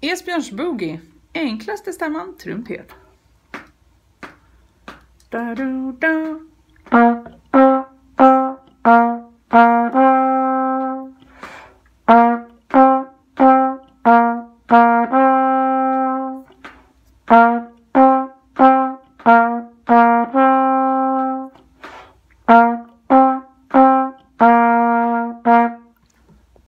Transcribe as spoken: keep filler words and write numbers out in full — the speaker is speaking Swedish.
Esbjörns boogie. Enklaste stämman trumpet. Da, da, da. Uh